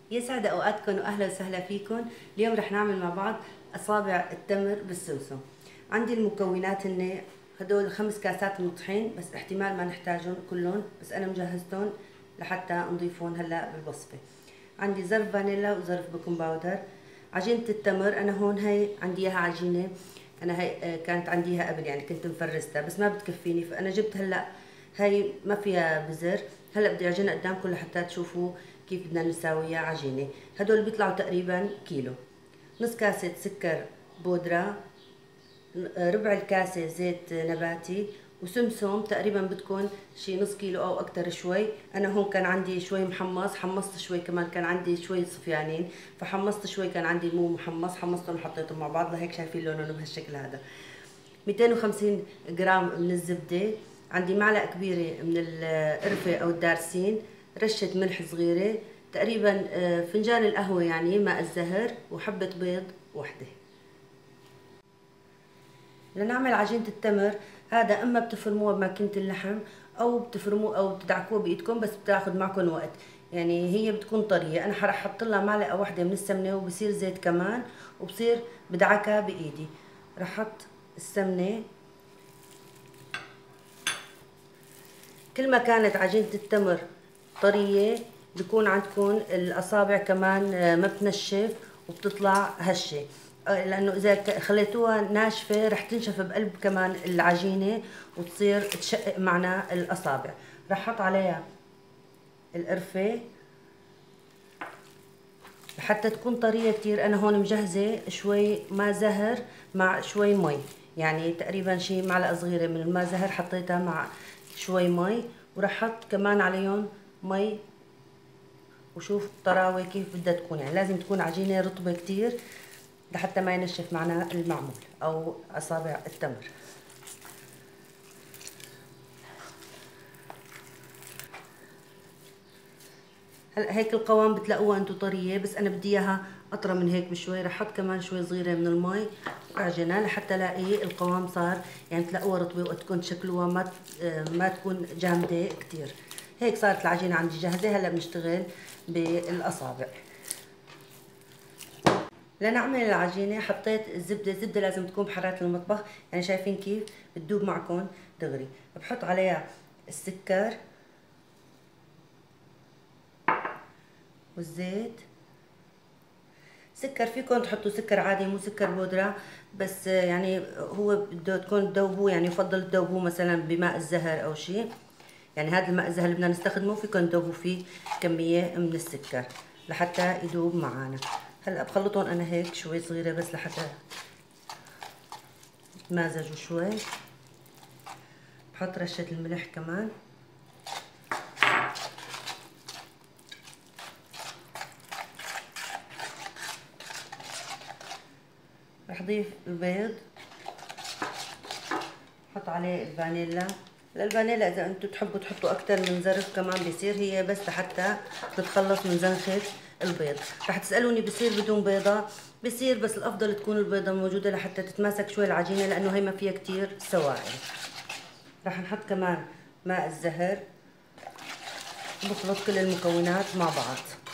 يسعد اوقاتكم واهلا وسهلا فيكم. اليوم رح نعمل مع بعض اصابع التمر بالسوسو. عندي المكونات هن هدول 5 كاسات من الطحين، بس احتمال ما نحتاجهم كلهم، بس انا مجهزتهم لحتى نضيفهم هلا بالوصفه. عندي ظرف فانيلا وظرف بيكنج باودر. عجينه التمر انا هون هي عندي اياها عجينه، انا هي كانت عندي اياها قبل، يعني كنت مفرستها بس ما بتكفيني، فانا جبت هلا هي ما فيها بزر. هلا بدي اعجنها قدامكم لحتى تشوفوا كيف بدنا نساويها عجينه. هدول بيطلعوا تقريبا كيلو. نص كاسه سكر بودره، ربع الكاسه زيت نباتي، وسمسم تقريبا بتكون شي نص كيلو او اكتر شوي. انا هون كان عندي شوي محمص، حمصت شوي كمان، كان عندي شوي صفيانين فحمصت شوي، كان عندي مو محمص حمصتهم وحطيتهم مع بعض لهيك شايفين لونهم بهالشكل هذا. 250 جرام من الزبده، عندي معلقه كبيره من القرفه او الدارسين، رشه ملح صغيره، تقريبا فنجان القهوه يعني ماء الزهر، وحبه بيض وحده. لنعمل عجينة التمر هذا اما بتفرموها بماكينة اللحم او بتفرموه او بتدعكوه بايدكم، بس بتاخذ معكم وقت، يعني هي بتكون طرية. انا رح احط لها معلقة واحدة من السمنة وبصير زيت كمان، وبصير بدعكها بايدي. رح احط السمنة. كل ما كانت عجينة التمر طرية بيكون عندكم الأصابع كمان ما بتنشف وبتطلع هشة، لأنه إذا خليتوها ناشفة رح تنشف بقلب كمان العجينة وتصير تشقق معنا الأصابع. رح أحط عليها القرفة لحتى تكون طرية كتير. أنا هون مجهزة شوي ماء زهر مع شوي مي، يعني تقريبا شي معلقة صغيرة من الماء زهر حطيتها مع شوي مي، ورح أحط كمان عليهم مي. وشوف الطراوة كيف بدها تكون، يعني لازم تكون عجينة رطبة كتير لحتى ما ينشف معنا المعمول أو أصابع التمر. هلا هيك القوام بتلاقوها انتو طريه، بس انا بدي اياها اطرى من هيك بشوي. رح احط كمان شوي صغيره من المي واعجنها لحتى الاقي القوام صار، يعني تلاقوها رطبه وقت تكون تشكلوها ما تكون جامده كتير. هيك صارت العجينه عندي جاهزه. هلا بنشتغل بالاصابع. لنعمل العجينه حطيت الزبده، الزبده لازم تكون بحراره المطبخ، يعني شايفين كيف بتدوب معكم دغري. بحط عليها السكر والزيت. سكر فيكم تحطوا سكر عادي مو سكر بودرة، بس يعني هو بده تكون تذوبوه، يعني يفضل تذوبوه مثلا بماء الزهر او شيء. يعني هذا الماء الزهر اللي بدنا نستخدمه فيكم تذوبوا فيه كمية من السكر لحتى يذوب معنا. هلا بخلطهم انا هيك شوي صغيرة بس لحتى يتمازجوا شوي. بحط رشة الملح كمان. رح ضيف البيض، حط عليه الفانيلا. الفانيلا اذا انتم تحبوا تحطوا اكثر من ظرف كمان بيصير، هي بس لحتى نتخلص من زنخة البيض. رح تسألوني بصير بدون بيضة؟ بصير، بس الافضل تكون البيضة موجودة لحتى تتماسك شوي العجينة، لانه هي ما فيها كتير سوائل. رح نحط كمان ماء الزهر، بخلط كل المكونات مع بعض.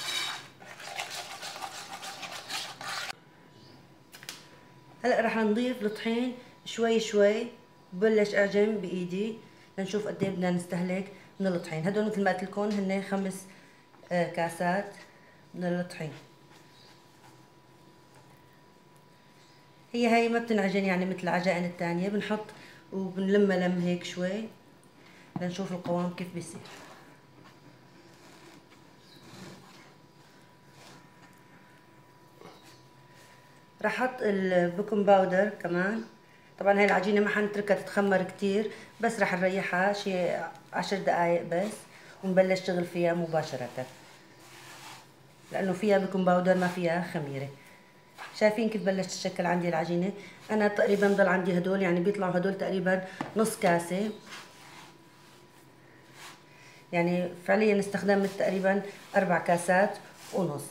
هلا رح نضيف الطحين شوي شوي، ببلش اعجن بايدي لنشوف قد ايه بدنا نستهلك من الطحين. هدول مثل ما قلت لكم هن 5 كاسات من الطحين. هي ما بتنعجن يعني مثل العجائن الثانيه، بنحط وبنلمها لم هيك شوي لنشوف القوام كيف بيصير. رح احط البيكنج باودر كمان. طبعا هاي العجينه ما حنتركها تتخمر كتير، بس رح نريحها شي 10 دقايق بس ونبلش شغل فيها مباشره، لانه فيها بيكنج باودر ما فيها خميره. شايفين كيف بلشت تشكل عندي العجينه؟ انا تقريبا ضل عندي هدول، يعني بيطلعوا هدول تقريبا نص كاسه، يعني فعليا استخدمت تقريبا 4 كاسات ونص.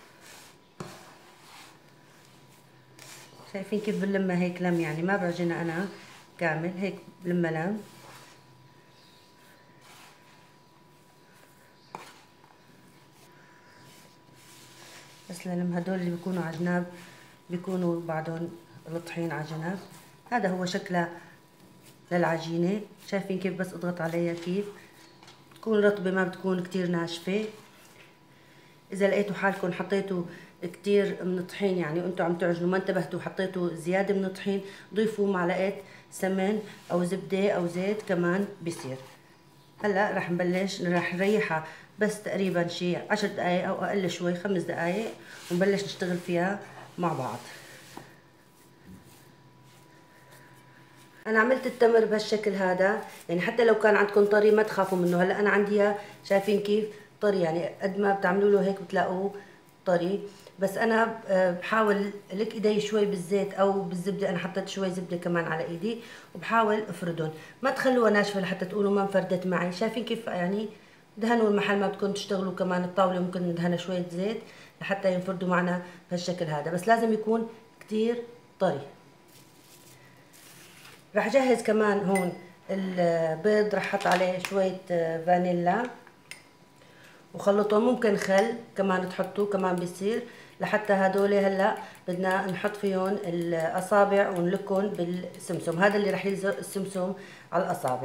شايفين كيف بلمها هيك لم، يعني ما بعجنها انا كامل، هيك بلمها لم. تسلم. هدول اللي بيكونوا على جناب بيكونوا بعدهم الطحين على جنب. هذا هو شكلها للعجينة. شايفين كيف بس اضغط عليها كيف تكون رطبة، ما بتكون كتير ناشفة. اذا لقيتوا حالكم حطيتوا كتير من الطحين، يعني وانتوا عم تعجنوا ما انتبهتوا حطيتوا زيادة من الطحين، ضيفوا معلقة سمن او زبدة او زيت كمان بيصير. هلا رح نبلش، رح نريحها بس تقريبا شي 10 دقايق او اقل شوي، 5 دقايق، ونبلش نشتغل فيها مع بعض. انا عملت التمر بهالشكل هذا، يعني حتى لو كان عندكم طري ما تخافوا منه. هلا انا عندي اياه شايفين كيف طري، يعني قد ما بتعملوا له هيك بتلاقوه طري. بس انا بحاول لك ايدي شوي بالزيت او بالزبده، انا حطيت شوي زبده كمان على ايدي، وبحاول افردهم، ما تخلوها ناشفه لحتى تقولوا ما انفردت معي. شايفين كيف يعني دهنوا المحل ما بدكم تشتغلوا، كمان الطاوله ممكن ندهنها شويه زيت لحتى ينفردوا معنا بهالشكل هذا، بس لازم يكون كتير طري. راح اجهز كمان هون البيض، راح احط عليه شويه فانيلا وخلطهم، ممكن خل كمان تحطوه كمان بيصير، لحتى هدول هلا بدنا نحط فيهم الاصابع ونلكهم بالسمسم. هذا اللي راح يلزق السمسم على الاصابع.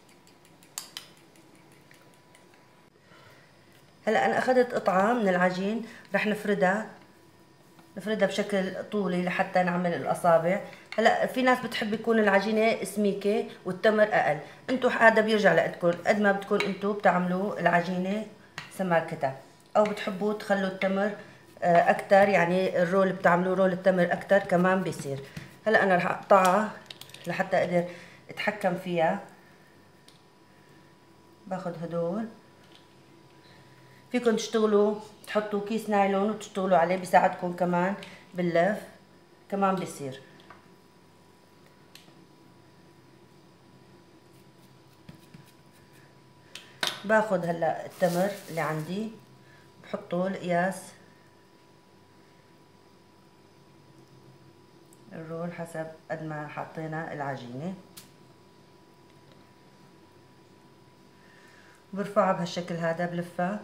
هلا انا اخذت قطعه من العجين راح نفردها بشكل طولي لحتى نعمل الاصابع. هلا في ناس بتحب يكون العجينه سميكه والتمر اقل، انتم هذا بيرجع لقدكم، قد ما بدكم انتم بتعملوا العجينه سماكتها، او بتحبوا تخلوا التمر اكثر، يعني الرول بتعملوا رول التمر اكثر كمان بيصير. هلا انا رح اقطعها لحتى اقدر اتحكم فيها. باخذ هدول، فيكم تشتغلوا تحطوا كيس نايلون وتشتغلوا عليه بيساعدكم كمان باللف كمان بيصير. باخذ هلا التمر اللي عندي بحطه القياس الرول حسب قد ما حطينا العجينه، برفعها بهالشكل هذا بلفها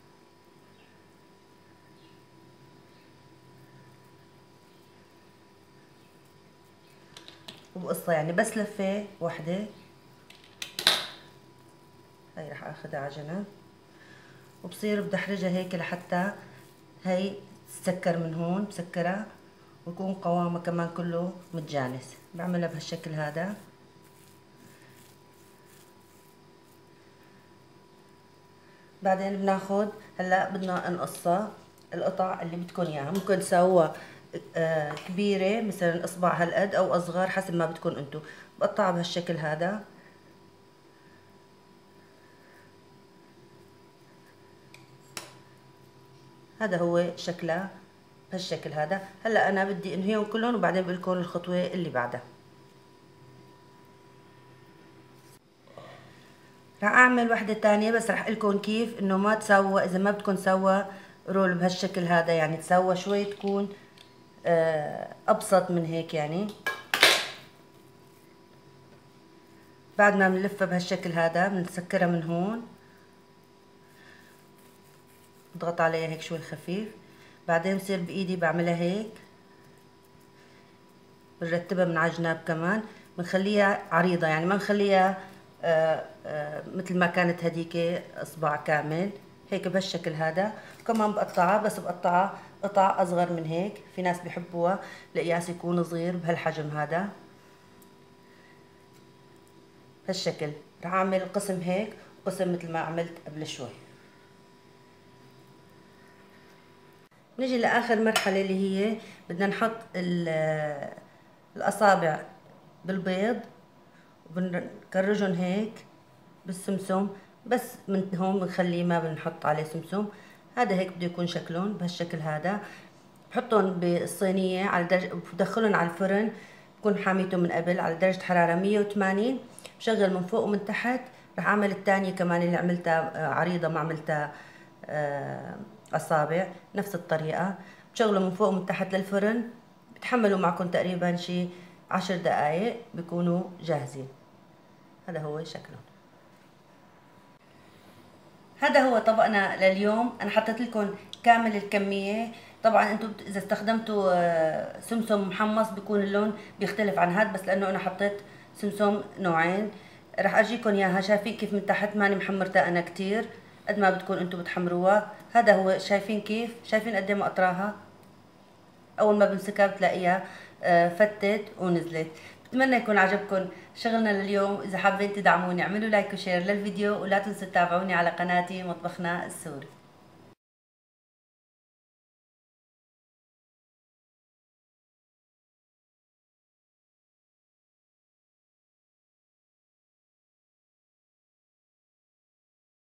وبقصها، يعني بس لفه وحده. هاي رح اخذها على جنب، وبصير بدحرجها هيك لحتى هي تسكر من هون، بسكرها ويكون قوامها كمان كله متجانس. بعملها بهالشكل هذا. بعدين بناخد هلا بدنا نقصها القطع اللي بدكم اياها، ممكن تسووها كبيره مثلا اصبع هالقد او اصغر حسب ما بدكم انتم. بقطعها بهالشكل هذا. هذا هو شكلها بهالشكل هذا. هلا انا بدي انهيهم كلهم وبعدين بقول لكم الخطوه اللي بعدها. رح اعمل وحده تانية، بس رح لكم كيف انه ما تسوى، اذا ما بدكم تسوى رول بهالشكل هذا، يعني تسوى شوي تكون ابسط من هيك. يعني بعد ما بنلفها بهالشكل هذا بنسكرها من هون، بضغط عليها هيك شوي خفيف، بعدين بصير بايدي بعملها هيك، بنرتبها من على الجناب كمان، بنخليها عريضة، يعني ما نخليها مثل ما كانت هديك اصبع كامل هيك بهالشكل هذا. وكمان بقطعها، بس بقطعها قطع اصغر من هيك، في ناس بحبوها القياس يكون صغير بهالحجم هذا بهالشكل. رح اعمل قسم هيك وقسم مثل ما عملت قبل شوي. نجي لاخر مرحلة اللي هي بدنا نحط الاصابع بالبيض وبنكرجهم هيك بالسمسم، بس من هون بنخليه ما بنحط عليه سمسم. هذا هيك بده يكون شكلهم بهالشكل هذا. بحطهم بالصينية على درجة، بدخلهم على الفرن، بكون حاميته من قبل على درجة حرارة 180، بشغل من فوق ومن تحت. رح اعمل الثانية كمان اللي عملتها عريضة، ما عملتها اصابع، نفس الطريقة. بشغله من فوق ومن تحت للفرن، بتحملوا معكم تقريبا شي 10 دقايق بيكونوا جاهزين. هذا هو شكلهم. هذا هو طبقنا لليوم. انا حطيت لكم كامل الكميه طبعا انتم اذا استخدمتوا سمسم محمص بيكون اللون بيختلف عن هاد، بس لانه انا حطيت سمسم نوعين. راح اجيكم اياها. شايفين كيف من تحت ماني محمرتها انا كتير، قد ما بدكم انتم بتحمروها. هذا هو. شايفين كيف؟ شايفين قد ايه مقطراها؟ اول ما بمسكها بتلاقيها فتت ونزلت. بتمنى يكون عجبكم شغلنا لليوم. اذا حابين تدعموني اعملوا لايك وشير للفيديو، ولا تنسوا تتابعوني على قناتي مطبخنا السوري.